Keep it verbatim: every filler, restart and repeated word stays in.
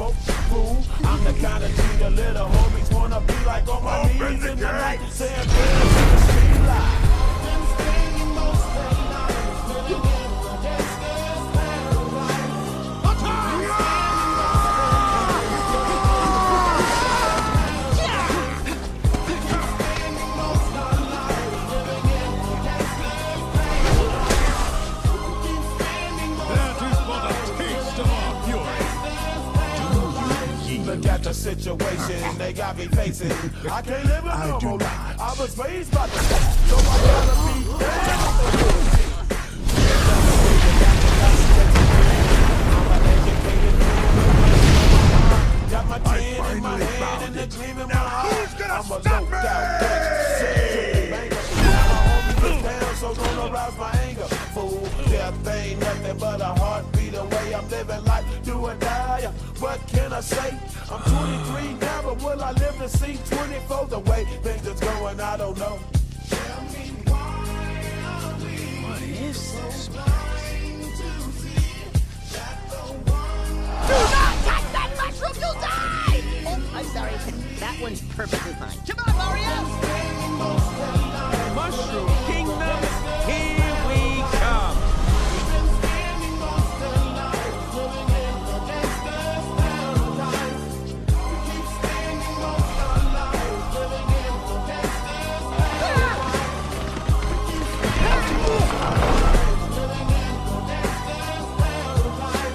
smoke, fool. I'm the kind of G the little homies wanna be like on my Open knees the in the night, gates. saying, "Please, speed live." Look at the situation they got me facing. I can't live a normal life. I was raised by the state, so I gotta be down with the bullshit. I'm an educated man. Got my tin in my hand and the dream in my heart. I'm a low down gangster. My homies down, so gonna rouse my anger. Fool, death ain't nothing but a heartbeat away. I'm living life, do or die. What can I say? I'm twenty-three now, but will I live to see twenty-four? The way things is going, I don't know. Tell me why are we what is this? Do not touch that mushroom, you'll die! Oh, I'm sorry. That one's perfectly fine. Come on, Mario! Mushroom Kingdom